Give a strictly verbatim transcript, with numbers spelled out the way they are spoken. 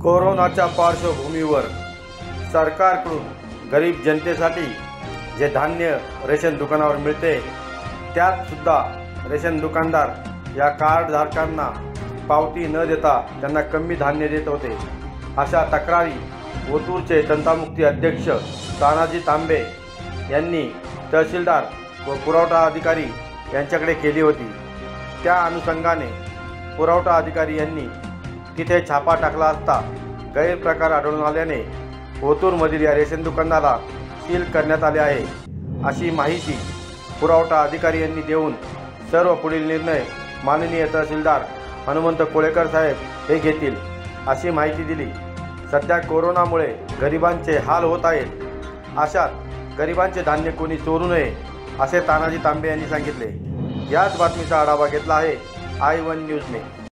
कोरोनाच्या पार्श्वभूमीवर सरकारकडून गरीब जनतेसाठी जे धान्य रेशन दुकानावर मिळते त्यात सुद्धा रेशन दुकानदार या कार्डधारकांना पावती न देता त्यांना कमी धान्य देत होते। अशा तक्रारी ओतूरचे तंटामुक्ती अध्यक्ष तानाजी तांबे यांनी तहसीलदार व पुरवठा अधिकारी यांच्याकडे केली होती। त्या अनुषंगाने पुरवठा अधिकारी यांनी तिथे छापा टाकला असता गैरप्रकार आढळून आल्याने ओतूरमधील या रेशन दुकानाला सील करण्यात आले आहे, अशी माहिती पुरवठा अधिकारी यांनी देऊन सर्व पुढील निर्णय माननीय तहसीलदार हनुमंत कोळेकर साहेब हे घेतील अशी माहिती दिली। सध्या कोरोनामुळे गरिबांचे हाल होत आहेत, अशात गरिबांचे धान्य कोणी चोरू नये असे तानाजी तांबे यांनी सांगितले। याच बातमीचा आढावा घेतला आहे आय वन न्यूजने।